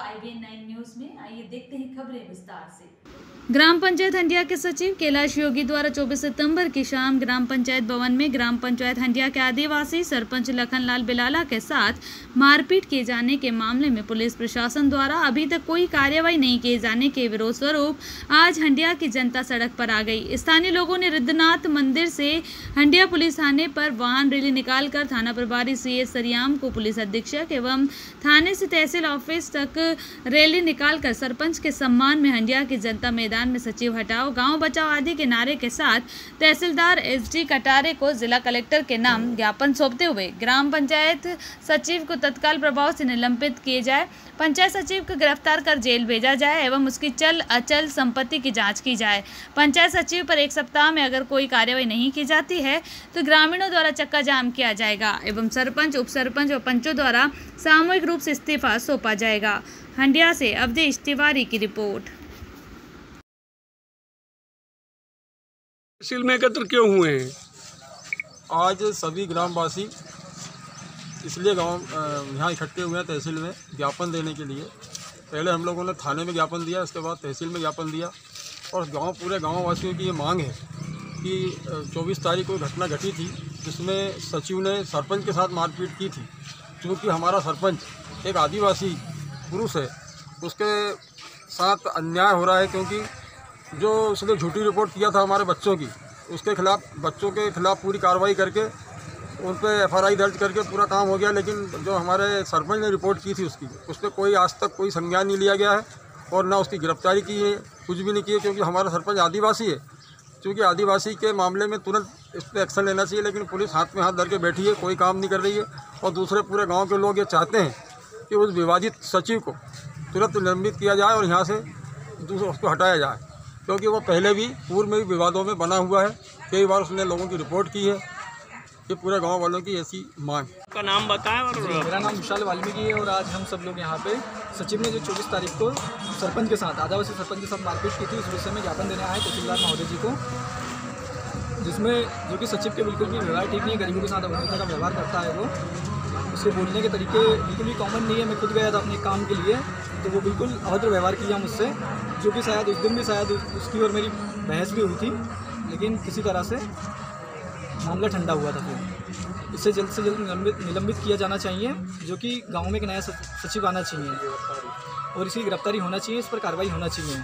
IBN 9 news में। आइए देखते हैं खबरें विस्तार से। ग्राम पंचायत हंडिया के सचिव कैलाश योगी द्वारा 24 सितंबर की शाम ग्राम पंचायत भवन में ग्राम पंचायत हंडिया के आदिवासी सरपंच लखनलाल बिलाला के साथ मारपीट किए जाने के मामले में पुलिस प्रशासन द्वारा अभी तक कोई कार्रवाई नहीं किए जाने के विरोध स्वरूप आज हंडिया की जनता सड़क पर आ गई। स्थानीय लोगों ने रिद्धनाथ मंदिर से हंडिया पुलिस थाने पर वाहन रैली निकालकर थाना प्रभारी CS सरियाम को पुलिस अधीक्षक एवं थाने से तहसील ऑफिस तक रैली निकालकर सरपंच के सम्मान में हंडिया की जनता मैदान में सचिव हटाओ, गांव बचाओ आदि के नारे के साथ तहसीलदार SD कटारे को जिला कलेक्टर के नाम ज्ञापन सौंपते हुए ग्राम पंचायत सचिव को तत्काल प्रभाव से निलंबित किए जाए, पंचायत सचिव को गिरफ्तार कर जेल भेजा जाए एवं उसकी चल अचल संपत्ति की जांच की जाए। पंचायत सचिव पर 1 सप्ताह में अगर कोई कार्रवाई नहीं की जाती है तो ग्रामीणों द्वारा चक्का जाम किया जाएगा एवं सरपंच, उप सरपंच और पंचों द्वारा सामूहिक रूप से इस्तीफा सौंपा जाएगा। हंडिया से अवधेश तिवारी की रिपोर्ट। तहसील में एकत्र क्यों हुए हैं? आज सभी ग्रामवासी इसलिए यहाँ इकट्ठे हुए हैं तहसील में ज्ञापन देने के लिए। पहले हम लोगों ने थाने में ज्ञापन दिया, इसके बाद तहसील में ज्ञापन दिया और पूरे गाँव वासियों की ये मांग है कि 24 तारीख को घटना घटी थी जिसमें सचिव ने सरपंच के साथ मारपीट की थी। क्योंकि हमारा सरपंच एक आदिवासी पुरुष है, उसके साथ अन्याय हो रहा है क्योंकि जो उसने झूठी रिपोर्ट किया था हमारे बच्चों की, उसके खिलाफ बच्चों के खिलाफ पूरी कार्रवाई करके उन पर FRI दर्ज करके पूरा काम हो गया। लेकिन जो हमारे सरपंच ने रिपोर्ट की थी उस पर कोई आज तक कोई संज्ञान नहीं लिया गया है और ना उसकी गिरफ्तारी की है, कुछ भी नहीं की है। क्योंकि हमारा सरपंच आदिवासी है, क्योंकि आदिवासी के मामले में तुरंत इस पर एक्शन लेना चाहिए, लेकिन पुलिस हाथ में हाथ धर के बैठी है, कोई काम नहीं कर रही है। और दूसरे पूरे गाँव के लोग ये चाहते हैं कि उस विवादित सचिव को तुरंत निलंबित किया जाए और यहाँ से उसको हटाया जाए, क्योंकि वो पहले भी पूर्व में भी विवादों में बना हुआ है। कई बार उसने लोगों की रिपोर्ट की है। ये पूरे गांव वालों की ऐसी मांग। का नाम बताएं। और मेरा नाम विशाल वाल्मीकि है और आज हम सब लोग यहाँ पे सचिव ने जो 24 तारीख को सरपंच के साथ आदिवासी सरपंच के साथ मारपीट की थी उस विषय में ज्ञापन देने आए तहसीलदार महोदय जी को, जिसमें जो कि सचिव के बिल्कुल भी व्यवहार ठीक नहीं है, गरीबों के साथ अवहेलना का व्यवहार करता है। वो उसके बोलने के तरीके बिल्कुल भी कॉमन नहीं है। मैं खुद गया था अपने काम के लिए तो वो बिल्कुल अभद्र व्यवहार किया मुझसे, जो कि शायद उस दिन भी शायद उसकी और मेरी बहस भी हुई थी, लेकिन किसी तरह से मामला ठंडा हुआ था। फिर इससे जल्द से जल्द निलंबित किया जाना चाहिए, जो कि गांव में एक नया सचिव आना चाहिए और इसकी गिरफ्तारी होना चाहिए, इस पर कार्रवाई होना चाहिए।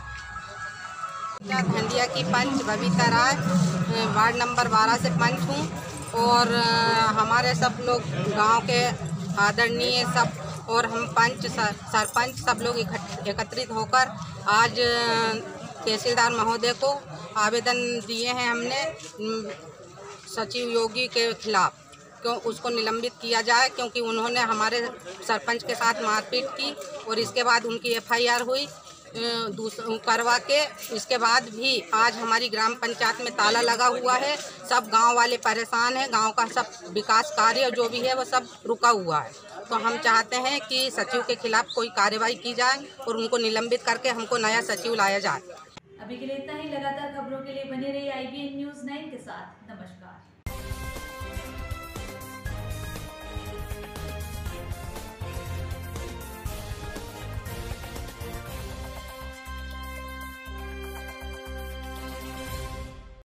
हंडिया की पंच बबीता राय, वार्ड नंबर 12 से पंच हूँ और हमारे सब लोग गांव के आदरणीय सब और हम पंच सरपंच सब लोग एकत्रित होकर आज तहसीलदार महोदय को आवेदन दिए हैं हमने सचिव योगी के खिलाफ, क्यों उसको निलंबित किया जाए, क्योंकि उन्होंने हमारे सरपंच के साथ मारपीट की और इसके बाद उनकी FIR हुई करवा के। इसके बाद भी आज हमारी ग्राम पंचायत में ताला लगा हुआ है, सब गांव वाले परेशान हैं, गांव का सब विकास कार्य जो भी है वो सब रुका हुआ है। तो हम चाहते हैं कि सचिव के खिलाफ कोई कार्रवाई की जाए और उनको निलंबित करके हमको नया सचिव लाया जाए। अभी के लिए इतना ही। लगातार खबरों के लिए बने रहिए IBN न्यूज 9 के साथ। नमस्कार।